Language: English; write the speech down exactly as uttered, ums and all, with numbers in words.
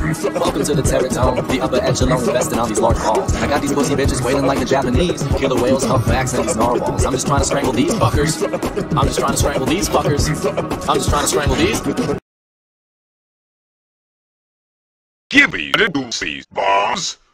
Welcome to the terratone, the upper echelon investing on these large balls. I got these pussy bitches wailing like the Japanese. Killer whales, humpbacks, and these narwhals. I'm just trying to strangle these fuckers. I'm just trying to strangle these fuckers. I'm just trying to strangle these. Give me the deuces, boss.